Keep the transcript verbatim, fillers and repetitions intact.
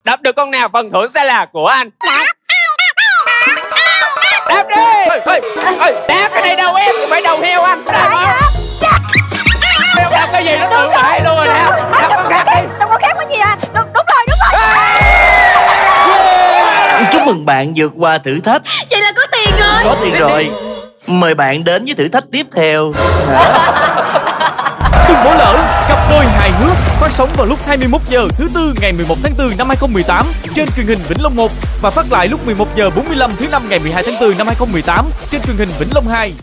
Đập được con nào phần thưởng sẽ là của anh. Đáp đi. Ê, ê, ê, đáp cái này đầu em, không phải đầu heo anh. Đáp đáp cái gì nó tự lại luôn rồi nè. Đáp con khác đi. Đừng có khác cái gì à? Đúng, đúng rồi, đúng rồi. Chúc mừng bạn vượt qua thử thách. Vậy là có tiền rồi. Có tiền rồi. Mời bạn đến với thử thách tiếp theo. Đừng bỏ lỡ Cặp đôi hài hước phát sóng vào lúc hai mươi mốt giờ thứ tư ngày mười một tháng tư năm hai không một tám trên truyền hình Vĩnh Long một và phát lại lúc mười một giờ bốn mươi lăm thứ năm ngày mười hai tháng tư năm hai không một tám trên truyền hình Vĩnh Long hai.